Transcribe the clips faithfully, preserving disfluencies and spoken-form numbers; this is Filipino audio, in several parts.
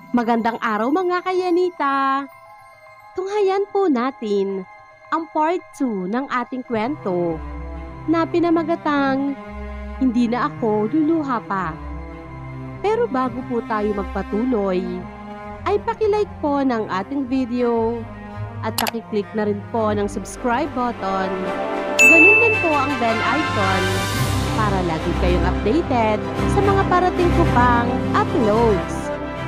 Magandang araw mga kayanita! Tunghayan po natin ang part two ng ating kwento na pinamagatang Hindi na ako luluha pa. Pero bago po tayo magpatuloy, ay pakilike po ng ating video at pakiclick na rin po ng subscribe button. Ganun din po ang bell icon para lagi kayong updated sa mga parating ko pang uploads.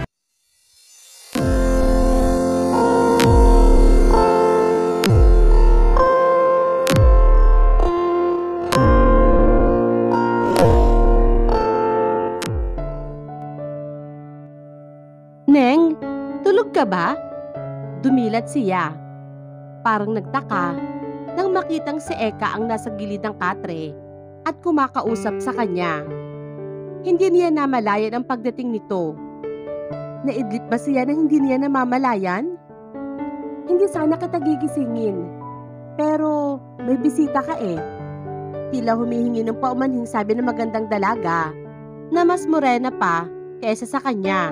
Neng, tulog ka ba? Dumilat siya. Parang nagtaka nang makitang si Eka ang nasa gilid ng katre at kumakausap sa kanya. Hindi niya namalayan ang pagdating nito. Naidlip ba siya na hindi niya namamalayan? Hindi sana kita gigisingin. Pero may bisita ka eh. Tila humihingi ng paumanhing sabi ng magandang dalaga na mas morena pa kaysa sa kanya.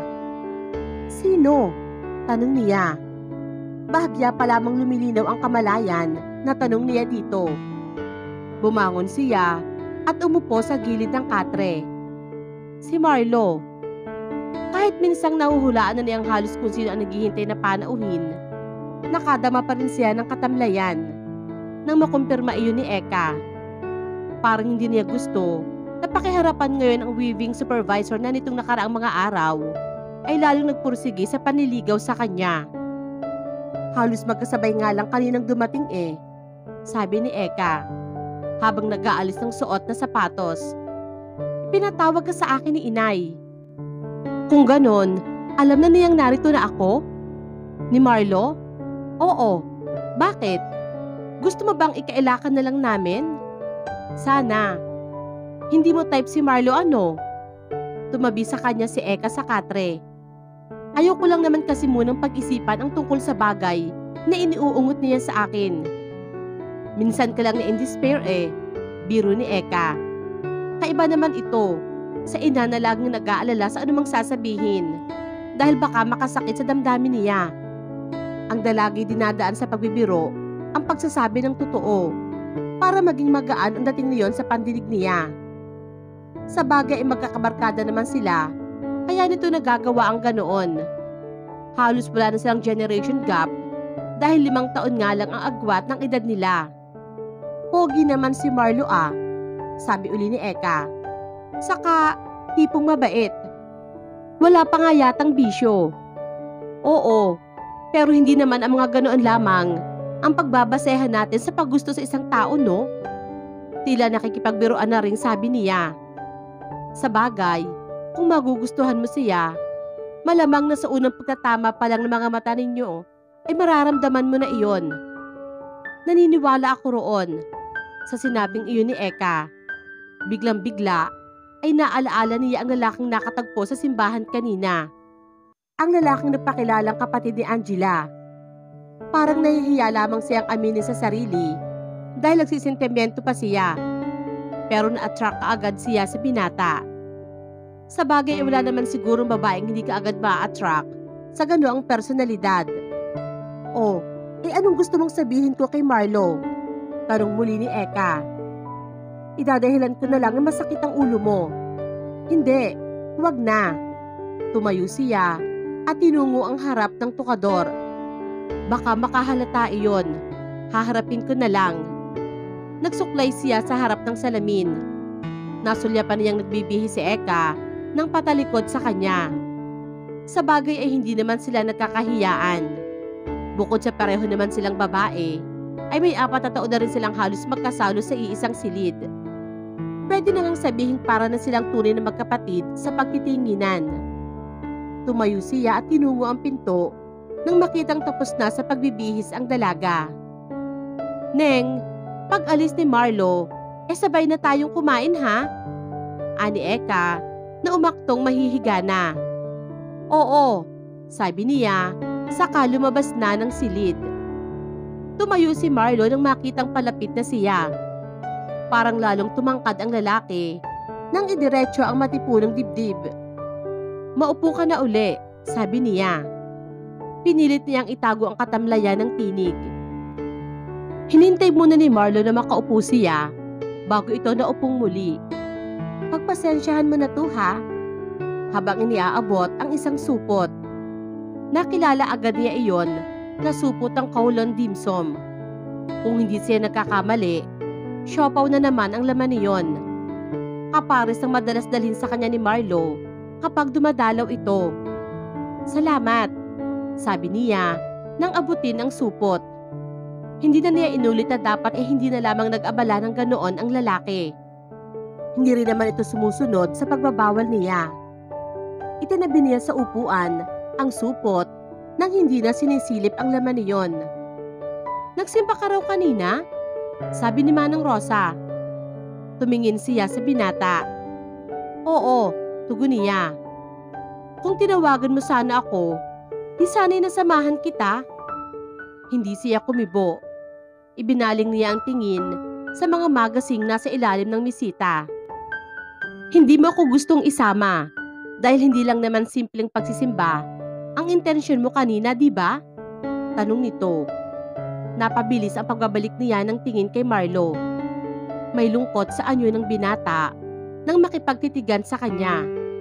Sino? Tanong niya. Bahagya pa lamang lumilinaw ang kamalayan na tanong niya dito. Bumangon siya at umupo sa gilid ng katre. Si Marlo. Kahit minsang nahuhulaan na niyang halos kung sino ang naghihintay na panauhin, nakadama pa rin siya ng katamlayan nang makumpirma iyon ni Eka. Parang hindi niya gusto na pakiharapan ngayon ang weaving supervisor na nitong nakaraang mga araw ay lalong nagpursige sa panliligaw sa kanya. Halos magkasabay nga lang kaninang dumating eh, sabi ni Eka, habang nag-aalis ng suot na sapatos. Pinatawag ka sa akin ni inay. Kung ganon, alam na niyang narito na ako? Ni Marlo? Oo. Bakit? Gusto mo bang ikailakan na lang namin? Sana. Hindi mo type si Marlo ano? Tumabi sa kanya si Eka sa katre. Ayoko lang naman kasi munang pag-isipan ang tungkol sa bagay na iniuungot niya sa akin. Minsan ka lang na in despair eh, biro ni Eka. Kaiba naman ito, sa ina na laging nag-aalala sa anumang sasabihin dahil baka makasakit sa damdamin niya. Ang dalagi dinadaan sa pagbibiro ang pagsasabi ng totoo para maging magaan ang dating niyon sa pandinig niya. Sa bagay ay magkakabarkada naman sila, kaya nito nagagawa ang ganoon. Halos wala na silang generation gap dahil limang taon nga lang ang agwat ng edad nila. Pogi naman si Marlo ah, sabi uli ni Eka. Saka, tipong mabait. Wala pa nga yatang bisyo. Oo, pero hindi naman ang mga ganoon lamang ang pagbabasehan natin sa paggusto sa isang tao, no? Tila nakikipagbiruan na rin sabi niya. Sa bagay, kung magugustuhan mo siya, malamang na sa unang pagtatama pa lang ng mga mata ninyo ay mararamdaman mo na iyon. Naniniwala ako roon sa sinabing iyon ni Eka. Biglang-bigla ay naalaala niya ang lalaking nakatagpo sa simbahan kanina. Ang lalaking napakilalang kapatid ni Angela. Parang nahihiya lamang siyang aminin sa sarili dahil nagsisentimento pa siya. Pero na-attract kaagad siya sa binata. Sa bagay ay wala naman sigurong babaeng hindi ka agad ma-attract sa ganoong personalidad. Oh, eh anong gusto mong sabihin ko kay Marlo? Tanong muli ni Eka. Idadahilan ko na lang na masakit ang ulo mo. Hindi, huwag na. Tumayo siya at tinungo ang harap ng tukador. Baka makahalata iyon. Haharapin ko na lang. Nagsuklay siya sa harap ng salamin. Nasulyapan niyang nagbibihi si Eka nang patalikod sa kanya. Sa bagay ay hindi naman sila nagkakahiyaan. Bukod sa pareho naman silang babae, ay may apat na taon na rin silang halos magkasalo sa iisang silid. Pwede na ngang sabihin para na silang tunay na magkapatid sa pagtitinginan. Tumayo siya at tinungo ang pinto nang makitang tapos na sa pagbibihis ang dalaga. Neng, pag alis ni Marlo, eh sabay na tayong kumain ha? Ani Eka na umaktong mahihiga na. Oo, sabi niya, saka lumabas na ng silid. Tumayo si Marlo nang makitang palapit na siya. Parang lalong tumangkad ang lalaki nang idiretso ang matipunong dibdib. Maupo ka na uli, sabi niya. Pinilit niyang itago ang katamlayan ng tinig. Hinintay muna ni Marlo na makaupo siya bago ito naupong muli. Pagpasensyahan mo na to ha, habang iniaabot ang isang supot. Nakilala agad niya iyon na supot ang Kowloon dimsum. Kung hindi siya nagkakamali, siopaw na naman ang laman niyon. Kapares ang madalas dalhin sa kanya ni Marlo kapag dumadalaw ito. Salamat, sabi niya nang abutin ang supot. Hindi na niya inulit na dapat eh hindi na lamang nag-abala ng ganoon ang lalaki. Hindi rin naman ito sumusunod sa pagbabawal niya. Itinabi niya sa upuan ang supot nang hindi na sinisilip ang laman niyon. Nagsimpa ka raw kanina? Sabi ni Manang Rosa. Tumingin siya sa binata. Oo, tugon niya. Kung tinawagan mo sana ako, di sana'y nasamahan kita. Hindi siya kumibo. Ibinaling niya ang tingin sa mga magasing nasa ilalim ng misita. Hindi mo ako gustong isama dahil hindi lang naman simpleng pagsisimba ang intensyon mo kanina, di ba? Tanong nito. Napabilis ang pagbabalik niya ng tingin kay Marlo. May lungkot sa anyo ng binata nang makipagtitigan sa kanya.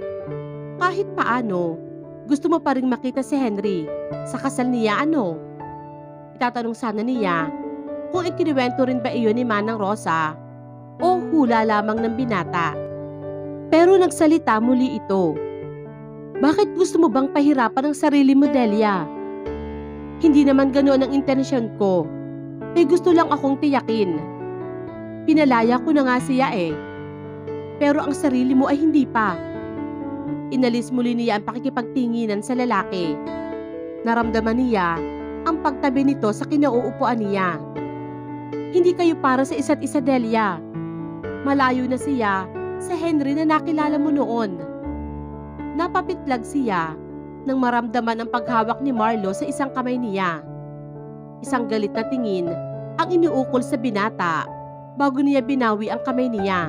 Kahit paano, gusto mo pa ring makita si Henry sa kasal niya ano? Itatanong sana niya kung ikinuwento rin ba iyon ni Manang Rosa o hula lamang ng binata. Pero nagsalita muli ito. Bakit gusto mo bang pahirapan ang sarili mo, Delia? Hindi naman ganoon ang intensyon ko. May gusto lang akong tiyakin. Pinalaya ko na nga siya eh. Pero ang sarili mo ay hindi pa. Inalis muli niya ang pakikipagtinginan sa lalaki. Naramdaman niya ang pagtabi nito sa kinauupuan niya. Hindi kayo para sa isa't isa, Delia. Malayo na siya sa Henry na nakilala mo noon. Napapitlag siya nang maramdaman ang paghawak ni Marlo sa isang kamay niya. Isang galit na tingin ang iniukol sa binata bago niya binawi ang kamay niya.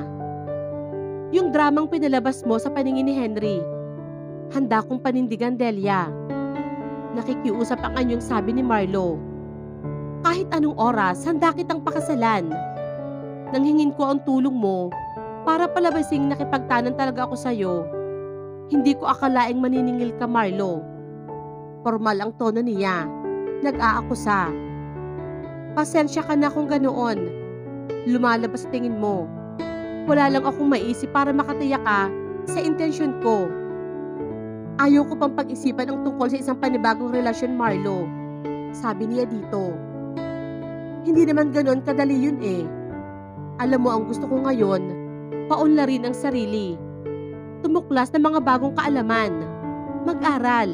Yung dramang pinalabas mo sa paningin ni Henry, handa kong panindigan, Delia. Nakikiusap ang anyong sabi ni Marlo. Kahit anong oras, handa kitang pakasalan. Nanghingin ko ang tulong mo para palabasing nakipagtanan talaga ako sa'yo. Hindi ko akalaing maniningil ka, Marlo. Formal ang tono niya. Nag-aakusa. Pasensya ka na kung ganoon. Lumalabas tingin mo. Wala lang akong maisip para makatiyak ka sa intensyon ko. Ayaw ko pang pag-isipan ang tungkol sa isang panibagong relasyon, Marlo. Sabi niya dito. Hindi naman ganoon kadali yun eh. Alam mo ang gusto ko ngayon, paunlarin ang sarili. Tumuklas ng mga bagong kaalaman. Mag-aral.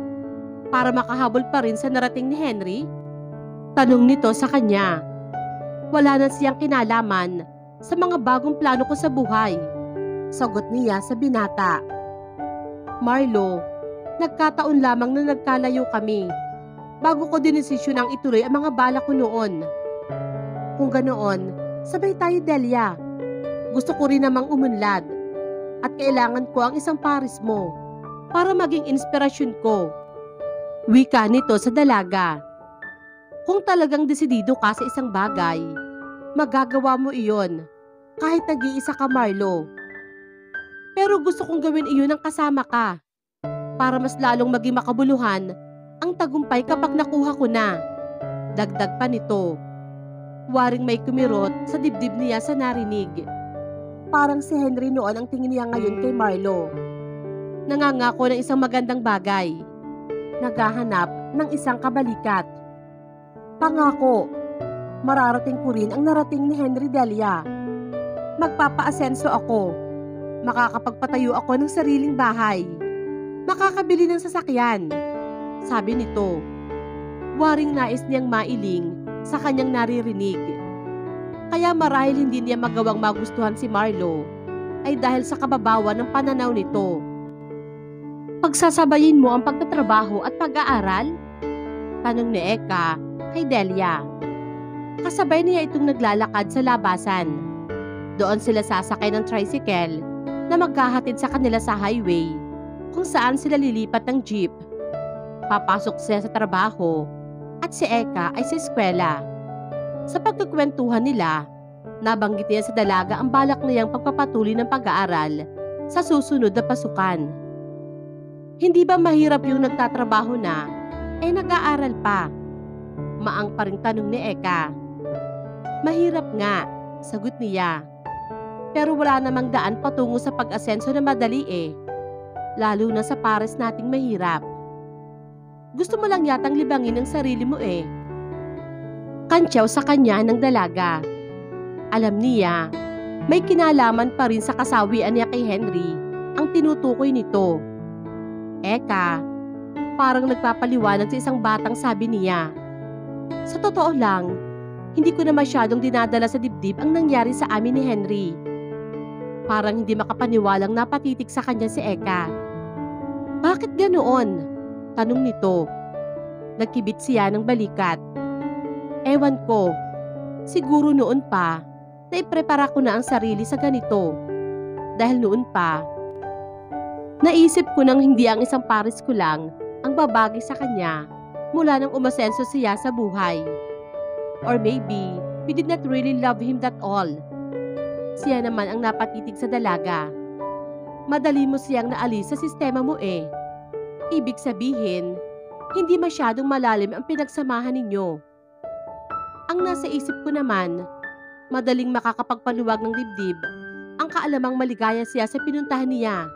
Para makahabol pa rin sa narating ni Henry? Tanong nito sa kanya. Wala na siyang kinalaman sa mga bagong plano ko sa buhay. Sagot niya sa binata. Marlo, nagkataon lamang na nagkalayo kami bago ko dinesisyon ang ituloy ang mga bala ko noon. Kung ganoon, sabay tayo, Delia. Gusto ko rin namang umunlad at kailangan ko ang isang paris mo para maging inspirasyon ko. Wika nito sa dalaga. Kung talagang desidido ka sa isang bagay, magagawa mo iyon kahit nag-iisa ka, Marlo. Pero gusto kong gawin iyon ng kasama ka para mas lalong maging makabuluhan ang tagumpay kapag nakuha ko na. Dagdag pa nito. Waring may kumirot sa dibdib niya sa narinig. Parang si Henry noon ang tingin niya ngayon kay Marlo. Nangangako ng isang magandang bagay. Naghahanap ng isang kabalikat. Pangako, mararating ko rin ang narating ni Henry, Delia. Magpapaasenso ako. Makakapagpatayo ako ng sariling bahay. Makakabili ng sasakyan. Sabi nito. Waring nais niyang mailing sa kanyang naririnig. Kaya marahil hindi niya magawang magustuhan si Marlo ay dahil sa kababawan ng pananaw nito. Pagsasabayin mo ang pagtatrabaho at pag-aaral? Tanong ni Eka kay Delia. Kasabay niya itong naglalakad sa labasan. Doon sila sasakay ng tricycle na maghahatid sa kanila sa highway kung saan sila lilipat ng jeep Papasok siya sa trabaho at si Eka ay sa eskwela. Sa pagkukwentuhan nila, nabanggit niya sa dalaga ang balak niyang pagpapatuloy ng pag-aaral sa susunod na pasukan. Hindi ba mahirap yung nagtatrabaho na, eh nag-aaral pa? Maang pa ring tanong ni Eka. Mahirap nga, sagot niya. Pero wala namang daan patungo sa pag-asenso na madali eh. Lalo na sa pares nating mahirap. Gusto mo lang yatang libangin ang sarili mo eh. Kantyaw sa kanya ng dalaga. Alam niya, may kinalaman pa rin sa kasawian niya kay Henry ang tinutukoy nito. Eka, parang nagpapaliwanag sa isang batang sabi niya. Sa totoo lang, hindi ko na masyadong dinadala sa dibdib ang nangyari sa amin ni Henry. Parang hindi makapaniwalang napatitik sa kanya si Eka. Bakit ganoon? Tanong nito. Nagkibit siya ng balikat. Ewan ko, siguro noon pa, naiprepara ko na ang sarili sa ganito. Dahil noon pa, naisip ko nang hindi ang isang pares ko lang ang babagay sa kanya mula nang umasenso siya sa buhay. Or maybe, we did not really love him that all. Siya naman ang napatitig sa dalaga. Madali mo siyang naalis sa sistema mo eh. Ibig sabihin, hindi masyadong malalim ang pinagsamahan ninyo. Ang nasa isip ko naman, madaling makakapagpaluwag ng dibdib ang kaalamang maligaya siya sa pinuntahan niya.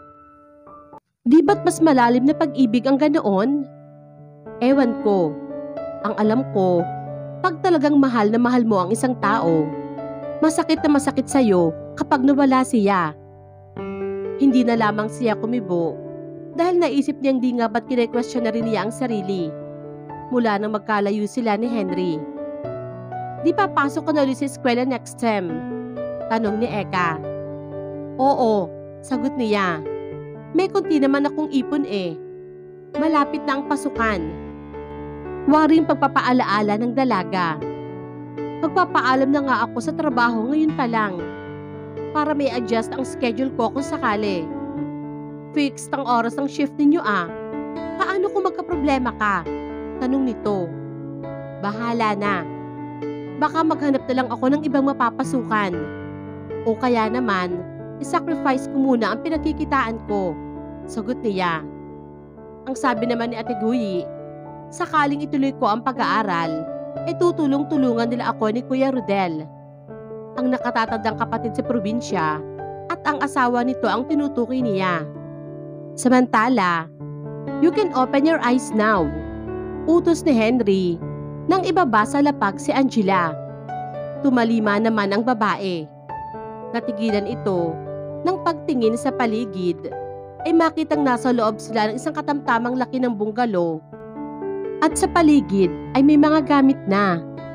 Di ba't mas malalim na pag-ibig ang ganoon? Ewan ko. Ang alam ko, pag talagang mahal na mahal mo ang isang tao, masakit na masakit sa'yo kapag nawala siya. Hindi na lamang siya kumibo dahil naisip niyang di nga ba't kine-question na rin niya ang sarili mula nang magkalayo sila ni Henry. Di pa pasok ka na ulit sa eskwela next term? Tanong ni Eka. Oo, sagot niya. May kunti naman akong ipon eh. Malapit na ang pasukan. Waring pagpapaalaala ng dalaga. Magpapaalam na nga ako sa trabaho ngayon pa lang para may adjust ang schedule ko kung sakali. Fixed ang oras ng shift ninyo ah. Paano kung magkaproblema ka? Tanong nito. Bahala na. Baka maghanap na lang ako ng ibang mapapasukan. O kaya naman, isacrifice ko muna ang pinagkikitaan ko. Sagot niya. Ang sabi naman ni Ate Guyi, sakaling ituloy ko ang pag-aaral, ay tutulong-tulungan nila ako ni Kuya Rodel, ang nakatatandang kapatid sa probinsya, at ang asawa nito ang tinutukoy niya. Samantala, you can open your eyes now. Utos ni Henry nang ibaba sa lapag si Angela. Tumalima naman ang babae. Natigilan ito nang pagtingin sa paligid ay makitang nasa loob sila ng isang katamtamang laki ng bungalow at sa paligid ay may mga gamit na.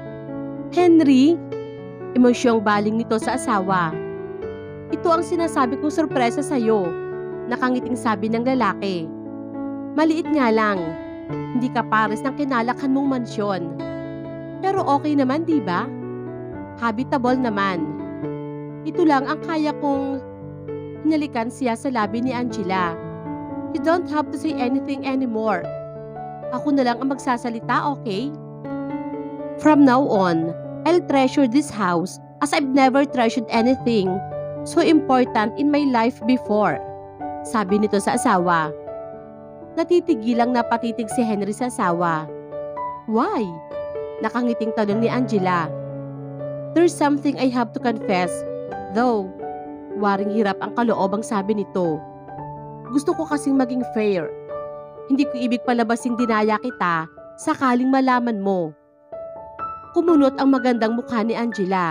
Henry, emosyong baling nito sa asawa. Ito ang sinasabi kong sorpresa sa'yo, nakangiting sabi ng lalaki. Maliit nga lang, hindi ka pares ng kinalakhan mong mansyon. Pero okay naman, di ba? Habitable naman. Ito lang ang kaya kong hinalikan siya sa labi ni Angela. You don't have to say anything anymore. Ako na lang ang magsasalita, okay? From now on, I'll treasure this house as I've never treasured anything so important in my life before. Sabi nito sa asawa. Natitigilang napatitig si Henry sa asawa. Why? Nakangiting tanong ni Angela. There's something I have to confess, though. Waring hirap ang kaloobang sabi nito. Gusto ko kasing maging fair. Hindi ko ibig palabasing dinaya kita sakaling malaman mo. Kumunot ang magandang mukha ni Angela.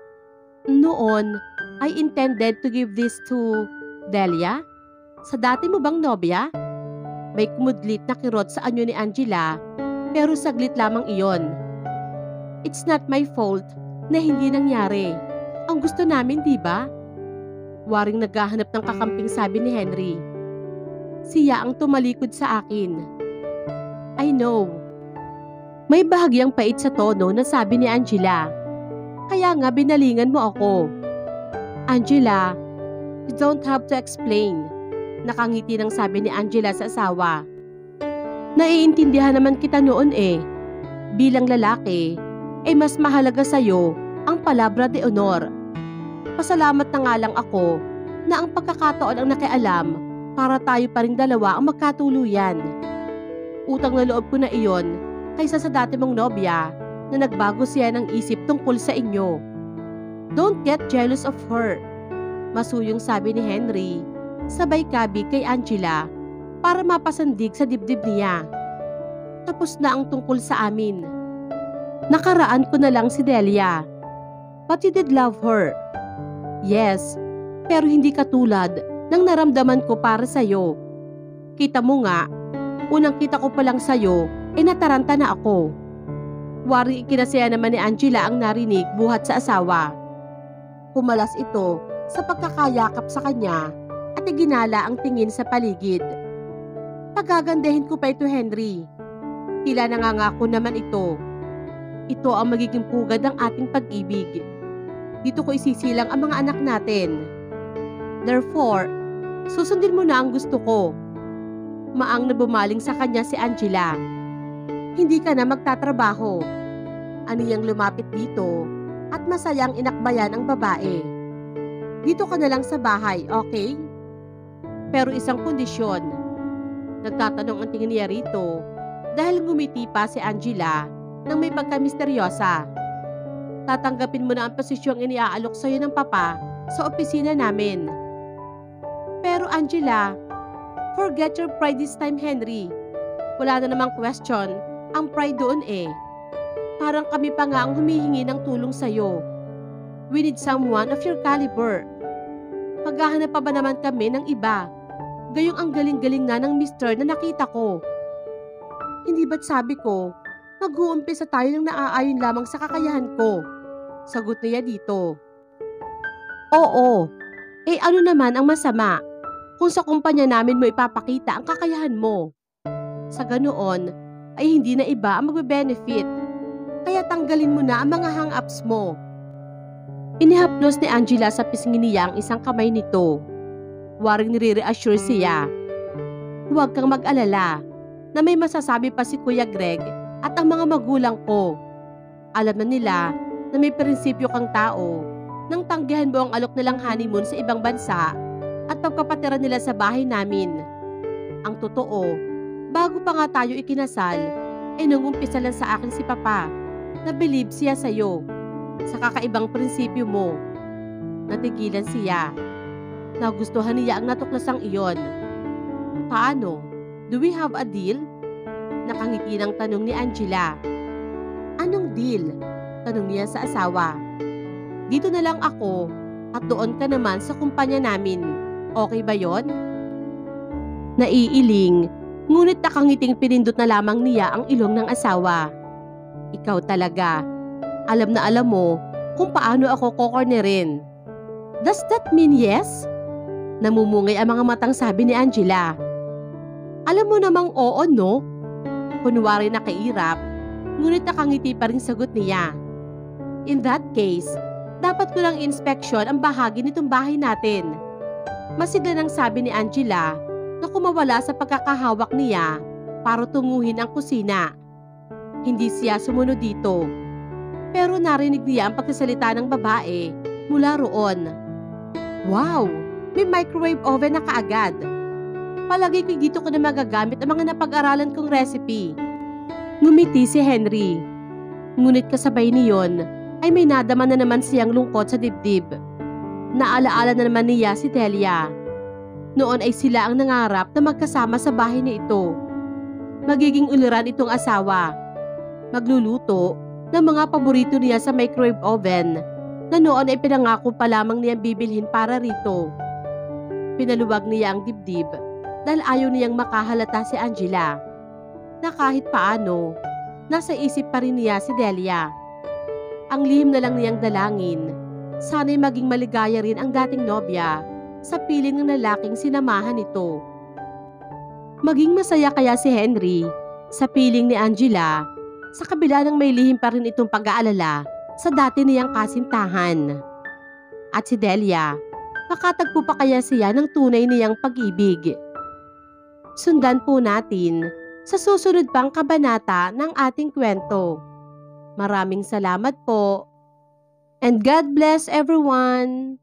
Noon, I intended to give this to Delia? Sa dati mo bang nobya? May kumudlit na kirot sa anyo ni Angela, pero saglit lamang iyon. It's not my fault na hindi nangyari. Ang gusto namin, di ba? Waring naghahanap ng kakamping sabi ni Henry. Siya ang tumalikod sa akin. I know. May bahagyang pait sa tono na sabi ni Angela. Kaya nga binalingan mo ako. Angela, you don't have to explain. Nakangiti ng sabi ni Angela sa asawa. Naiintindihan naman kita noon eh. Bilang lalaki, ay mas mahalaga sa'yo ang palabra de honor. Pasalamat na nga lang ako na ang pagkakataon ang nakialam para tayo pa ring dalawa ang magkatuluyan. Utang na loob ko na iyon kaysa sa dati mong nobya na nagbago siya ng isip tungkol sa inyo. Don't get jealous of her. Masuyong sabi ni Henry, sabay kabig kay Angela para mapasandig sa dibdib niya. Tapos na ang tungkol sa amin. Nakaraan ko na lang si Delia. But you did love her. Yes, pero hindi katulad ng naramdaman ko para sa'yo. Kita mo nga, unang kita ko pa lang sa'yo, ay nataranta na ako. Waring ikinasaya naman ni Angela ang narinig buhat sa asawa. Pumalas ito sa pagkakayakap sa kanya at iginala ang tingin sa paligid. Pagagandahin ko pa ito, Henry. Tila nangangako naman ito. Ito ang magiging pugad ng ating pag-ibig. Dito ko isisilang ang mga anak natin. Therefore, susundin mo na ang gusto ko. Maang na bumaling sa kanya si Angela. Hindi ka na magtatrabaho. Aniyang lumapit dito at masayang inakbayan ang babae. Dito ka na lang sa bahay, okay? Pero isang kondisyon. Nagtatanong ang tingin niya rito dahil ngumiti pa si Angela nang may pagka-misteryosa. Tatanggapin mo na ang posisyong iniaalok sa'yo ng papa sa opisina namin. Pero Angela, forget your pride this time, Henry. Wala na namang question ang pride doon eh. Parang kami pa nga ang humihingi ng tulong sa'yo. We need someone of your caliber. Maghahanap pa ba naman kami ng iba? Gayong ang galing-galing na ng mister na nakita ko. Hindi ba't sabi ko, mag-uumpisa tayo ng naaayon lamang sa kakayahan ko? Sagot niya dito. Oo, eh ano naman ang masama kung sa kumpanya namin mo ipapakita ang kakayahan mo? Sa ganoon, ay hindi na iba ang magbe-benefit. Kaya tanggalin mo na ang mga hang-ups mo. Inihaplos ni Angela sa pisngi niya ang isang kamay nito. Waring nire-reassure siya. Huwag kang mag-alala na may masasabi pa si Kuya Greg at ang mga magulang ko. Alam na nila na may prinsipyo kang tao nang tanggihan mo ang alok nilang honeymoon sa ibang bansa at pagpapatira nila sa bahay namin. Ang totoo, bago pa nga tayo ikinasal, ay nung umpisa lang sa akin si Papa na believe siya sa'yo sa kakaibang prinsipyo mo. Natigilan siya. Nagustuhan niya ang natuklasang iyon. Paano? Do we have a deal? Nakangiti ng tanong ni Angela. Anong deal? Tanong niya sa asawa. Dito na lang ako at doon ka naman sa kumpanya namin. Okay ba yon? Naiiling, ngunit nakangiting pinindot na lamang niya ang ilong ng asawa. Ikaw talaga. Alam na alam mo kung paano ako kokornerin. Does that mean yes? Namumungay ang mga matang sabi ni Angela. Alam mo namang oo, no? Kunwari nakairap, ngunit nakangiti pa rin sagot niya. In that case, dapat ko lang inspeksyon ang bahagi nitong bahay natin. Masigla nang sabi ni Angela na kumawala sa pagkakahawak niya para tunguhin ang kusina. Hindi siya sumunod dito. Pero narinig niya ang pagsasalita ng babae mula roon. Wow! May microwave oven na kaagad. Palagi ko dito ko na magagamit ang mga napag-aralan kong recipe. Ngumiti si Henry. Ngunit kasabay niyon ay may nadama na naman siyang lungkot sa dibdib. Naalaala na naman niya si Delia. Noon ay sila ang nangarap na magkasama sa bahay na ito. Magiging uliran itong asawa. Magluluto ng mga paborito niya sa microwave oven na noon ay pinangako pa lamang niyang bibilhin para rito. Pinaluwag niya ang dibdib dahil ayaw niyang makahalata si Angela na kahit paano, nasa isip pa rin niya si Delia. Ang lihim na lang niyang dalangin, sana'y maging maligaya rin ang dating nobya sa piling ng lalaking sinamahan nito. Maging masaya kaya si Henry sa piling ni Angela sa kabila ng may lihim pa rin itong pag-aalala sa dati niyang kasintahan. At si Delia, makatagpo pa kaya siya ng tunay niyang pag-ibig? Sundan po natin sa susunod pang kabanata ng ating kwento. Maraming salamat po. And God bless everyone!